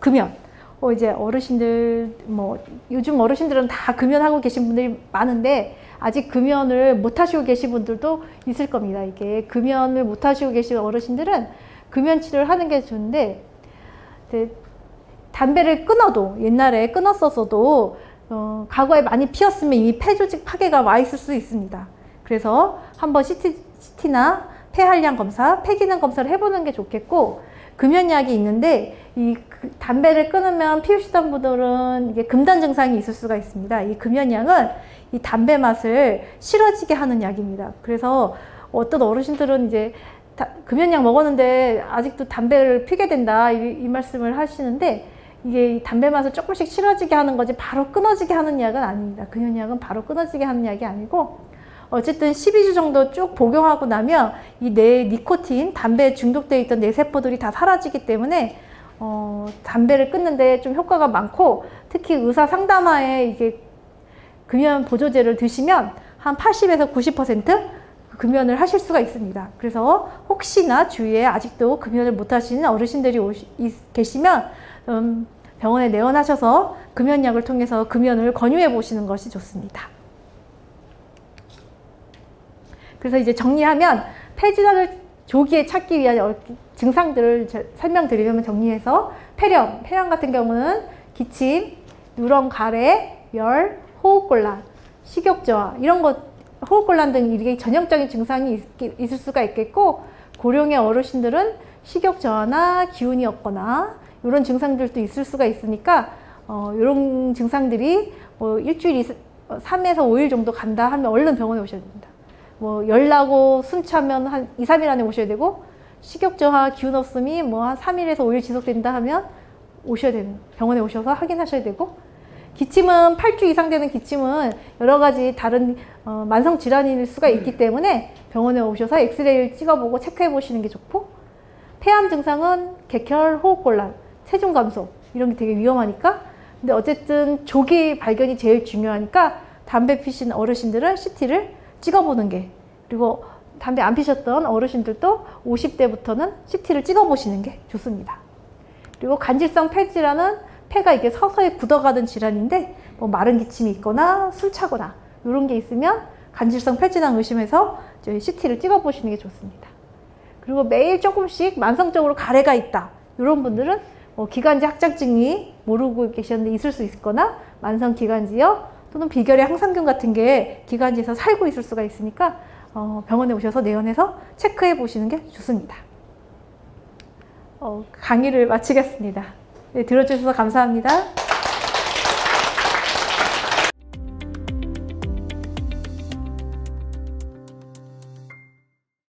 금연. 이제 어르신들, 요즘 어르신들은 다 금연하고 계신 분들이 많은데, 아직 금연을 못 하시고 계신 분들도 있을 겁니다. 이게 금연을 못 하시고 계신 어르신들은 금연 치료를 하는 게 좋은데, 담배를 끊어도, 옛날에 끊었었어도, 과거에 많이 피웠으면 이미 폐조직 파괴가 와 있을 수 있습니다. 그래서 한번 CT나 폐활량 검사, 폐기능 검사를 해보는 게 좋겠고, 금연약이 있는데 이 담배를 끊으면 피우시던 분들은 이게 금단 증상이 있을 수가 있습니다. 이 금연약은 이 담배 맛을 싫어지게 하는 약입니다. 그래서 어떤 어르신들은 이제 금연약 먹었는데 아직도 담배를 피게 된다 이 말씀을 하시는데, 이게 담배 맛을 조금씩 싫어지게 하는 거지 바로 끊어지게 하는 약은 아닙니다. 금연약은 바로 끊어지게 하는 약이 아니고, 어쨌든 12주 정도 쭉 복용하고 나면 이 뇌 니코틴, 담배에 중독되어 있던 뇌세포들이 다 사라지기 때문에 담배를 끊는데 좀 효과가 많고, 특히 의사 상담하에 이게 금연 보조제를 드시면 한 80에서 90% 금연을 하실 수가 있습니다. 그래서 혹시나 주위에 아직도 금연을 못 하시는 어르신들이 계시면 병원에 내원하셔서 금연약을 통해서 금연을 권유해 보시는 것이 좋습니다. 그래서 이제 정리하면 폐질환을 조기에 찾기 위한 증상들을 설명드리면, 정리해서 폐렴 같은 경우는 기침, 누런 가래, 열, 호흡곤란, 식욕저하 이런 것, 호흡곤란 등 이게 전형적인 증상이 있을 수가 있겠고, 고령의 어르신들은 식욕저하나 기운이 없거나 이런 증상들도 있을 수가 있으니까 이런 증상들이 일주일 3에서 5일 정도 간다 하면 얼른 병원에 오셔야 됩니다. 열나고 숨차면 한 2, 3일 안에 오셔야 되고, 식욕저하, 기운 없음이 한 3일에서 5일 지속된다 하면 오셔야 되는, 병원에 오셔서 확인하셔야 되고, 기침은 8주 이상 되는 기침은 여러 가지 다른 만성 질환일 수가 있기 때문에 병원에 오셔서 엑스레이를 찍어보고 체크해 보시는 게 좋고, 폐암 증상은 객혈, 호흡곤란, 체중 감소 이런 게 되게 위험하니까, 근데 어쨌든 조기 발견이 제일 중요하니까 담배 피신 어르신들은 CT를 찍어보는 게, 그리고 담배 안 피셨던 어르신들도 50대부터는 CT를 찍어보시는 게 좋습니다. 그리고 간질성 폐질환은 폐가 이게 서서히 굳어가는 질환인데, 마른 기침이 있거나 술 차거나 이런 게 있으면 간질성 폐질환 의심해서 저희 CT를 찍어보시는 게 좋습니다. 그리고 매일 조금씩 만성적으로 가래가 있다 이런 분들은 기관지 확장증이 모르고 계셨는데 있을 수 있거나, 만성 기관지염 또는 비결의 항상균 같은 게 기관지에서 살고 있을 수가 있으니까 병원에 오셔서 내원해서 체크해 보시는 게 좋습니다. 강의를 마치겠습니다. 네, 들어주셔서 감사합니다.